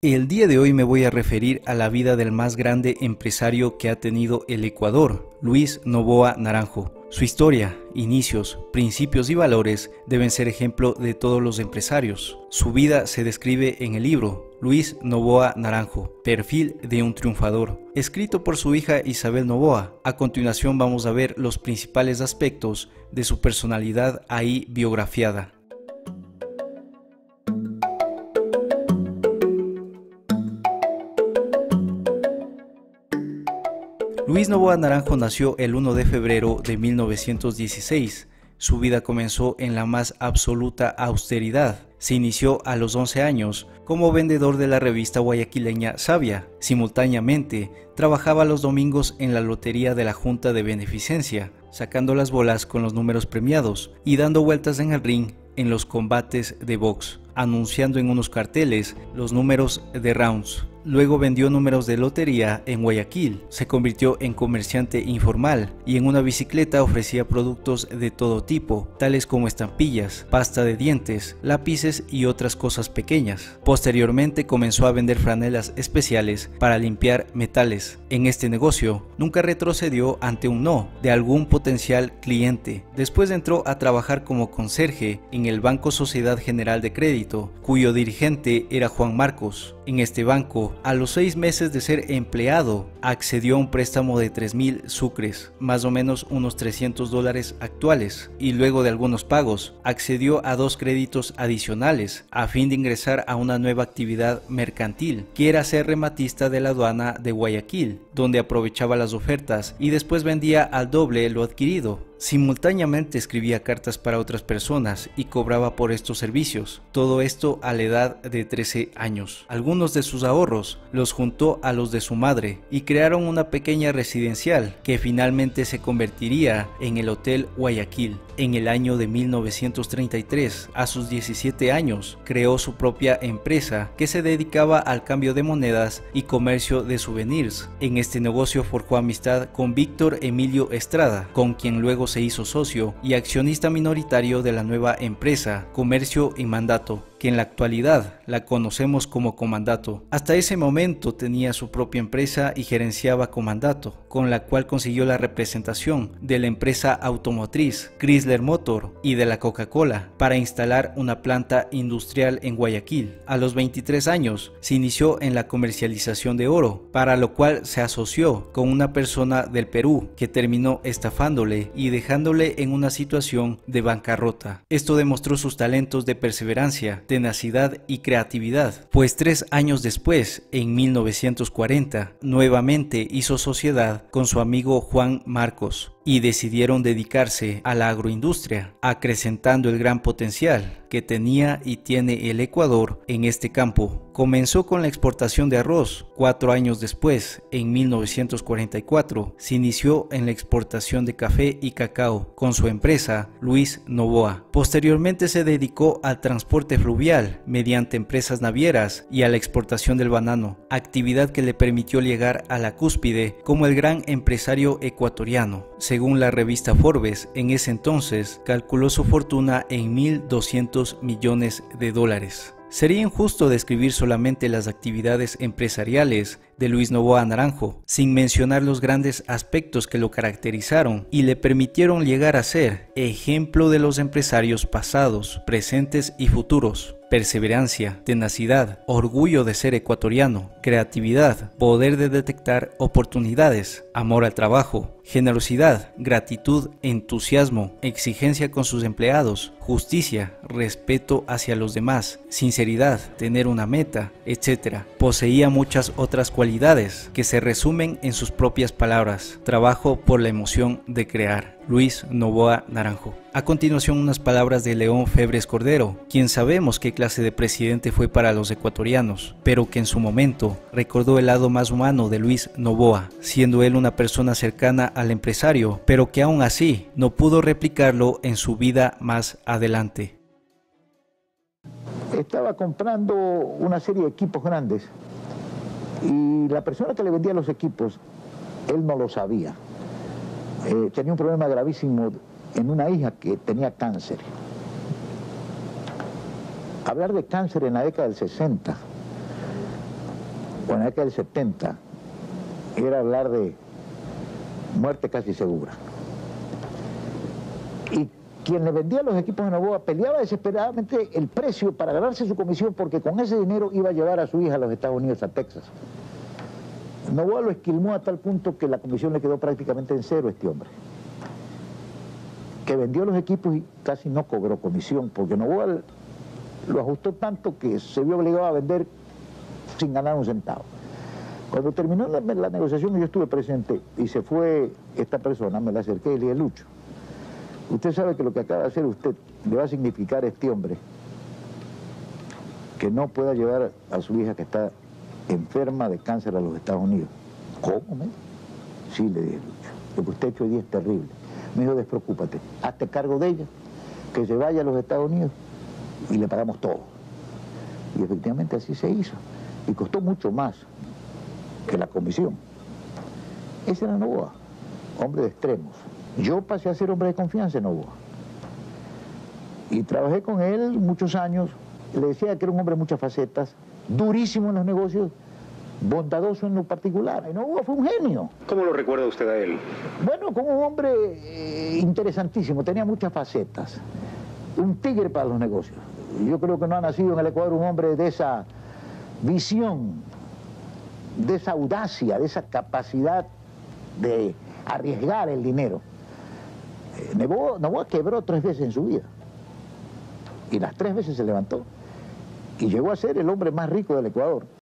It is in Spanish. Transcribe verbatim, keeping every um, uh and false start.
El día de hoy me voy a referir a la vida del más grande empresario que ha tenido el Ecuador, Luis Noboa Naranjo. Su historia, inicios, principios y valores deben ser ejemplo de todos los empresarios. Su vida se describe en el libro Luis Noboa Naranjo, Perfil de un triunfador, escrito por su hija Isabel Noboa. A continuación vamos a ver los principales aspectos de su personalidad ahí biografiada. Luis Noboa Naranjo nació el primero de febrero de mil novecientos dieciséis. Su vida comenzó en la más absoluta austeridad. Se inició a los once años como vendedor de la revista guayaquileña Sabia. Simultáneamente, trabajaba los domingos en la lotería de la Junta de Beneficencia, sacando las bolas con los números premiados y dando vueltas en el ring en los combates de box, anunciando en unos carteles los números de rounds. Luego vendió números de lotería en Guayaquil, se convirtió en comerciante informal y en una bicicleta ofrecía productos de todo tipo, tales como estampillas, pasta de dientes, lápices y otras cosas pequeñas. Posteriormente comenzó a vender franelas especiales para limpiar metales. En este negocio nunca retrocedió ante un no de algún potencial cliente. Después entró a trabajar como conserje en el Banco Sociedad General de Crédito, cuyo dirigente era Juan Marcos. En este banco, a los seis meses de ser empleado, accedió a un préstamo de tres mil sucres, más o menos unos trescientos dólares actuales, y luego de algunos pagos, accedió a dos créditos adicionales a fin de ingresar a una nueva actividad mercantil, que era ser rematista de la aduana de Guayaquil, donde aprovechaba las ofertas y después vendía al doble lo adquirido. Simultáneamente escribía cartas para otras personas y cobraba por estos servicios, todo esto a la edad de trece años. Algunos de sus ahorros los juntó a los de su madre y crearon una pequeña residencial que finalmente se convertiría en el Hotel Guayaquil. En el año de mil novecientos treinta y tres, a sus diecisiete años, creó su propia empresa que se dedicaba al cambio de monedas y comercio de souvenirs. En este negocio forjó amistad con Víctor Emilio Estrada, con quien luego se hizo socio y accionista minoritario de la nueva empresa Comercio y Mandato, que en la actualidad la conocemos como Comandato. Hasta ese momento tenía su propia empresa y gerenciaba Comandato, con la cual consiguió la representación de la empresa automotriz Chrysler Motor y de la Coca-Cola para instalar una planta industrial en Guayaquil. A los veintitrés años se inició en la comercialización de oro, para lo cual se asoció con una persona del Perú que terminó estafándole y dejándole en una situación de bancarrota. Esto demostró sus talentos de perseverancia, tenacidad y creatividad, pues tres años después, en mil novecientos cuarenta, nuevamente hizo sociedad con su amigo Juan Marcos y decidieron dedicarse a la agroindustria, acrecentando el gran potencial que tenía y tiene el Ecuador en este campo. Comenzó con la exportación de arroz. Cuatro años después, en mil novecientos cuarenta y cuatro, se inició en la exportación de café y cacao con su empresa Luis Noboa. Posteriormente se dedicó al transporte fluvial mediante empresas navieras y a la exportación del banano, actividad que le permitió llegar a la cúspide como el gran empresario ecuatoriano. Según la revista Forbes, en ese entonces calculó su fortuna en mil doscientos millones de dólares. Sería injusto describir solamente las actividades empresariales de Luis Noboa Naranjo, sin mencionar los grandes aspectos que lo caracterizaron y le permitieron llegar a ser ejemplo de los empresarios pasados, presentes y futuros. Perseverancia, tenacidad, orgullo de ser ecuatoriano, creatividad, poder de detectar oportunidades, amor al trabajo, generosidad, gratitud, entusiasmo, exigencia con sus empleados, justicia, respeto hacia los demás, sinceridad, tener una meta, etcétera. Poseía muchas otras cualidades que se resumen en sus propias palabras: trabajo por la emoción de crear. Luis Noboa Naranjo. A continuación, unas palabras de León Febres Cordero, quien sabemos qué clase de presidente fue para los ecuatorianos, pero que en su momento recordó el lado más humano de Luis Noboa, siendo él una persona cercana al empresario, pero que aún así no pudo replicarlo en su vida más adelante. Estaba comprando una serie de equipos grandes y la persona que le vendía los equipos, él no lo sabía. Eh, tenía un problema gravísimo en una hija que tenía cáncer. Hablar de cáncer en la década del sesenta o en la década del setenta, era hablar de muerte casi segura. Y quien le vendía los equipos a Novoa peleaba desesperadamente el precio para ganarse su comisión, porque con ese dinero iba a llevar a su hija a los Estados Unidos, a Texas. Novoa lo esquilmó a tal punto que la comisión le quedó prácticamente en cero a este hombre, que vendió los equipos y casi no cobró comisión, porque Novoa lo ajustó tanto que se vio obligado a vender sin ganar un centavo. Cuando terminó la, la negociación, yo estuve presente y se fue esta persona, me la acerqué y le dije: Lucho, usted sabe que lo que acaba de hacer usted le va a significar a este hombre que no pueda llevar a su hija que está enferma de cáncer a los Estados Unidos. ¿Cómo, me? Sí, le dije: Lucho, lo que usted ha hecho hoy día es terrible. Me dijo: despreocúpate, hazte cargo de ella, que se vaya a los Estados Unidos y le pagamos todo. Y efectivamente así se hizo. Y costó mucho más que la comisión. Ese era Novoa, hombre de extremos. Yo pasé a ser hombre de confianza en Novoa. Y trabajé con él muchos años. Le decía que era un hombre de muchas facetas, durísimo en los negocios, bondadoso en lo particular. Y Novoa fue un genio. ¿Cómo lo recuerda usted a él? Bueno, como un hombre eh, interesantísimo, tenía muchas facetas. Un tigre para los negocios. Yo creo que no ha nacido en el Ecuador un hombre de esa visión, de esa audacia, de esa capacidad de arriesgar el dinero. Eh, Novoa, Novoa quebró tres veces en su vida. Y las tres veces se levantó. Y llegó a ser el hombre más rico del Ecuador.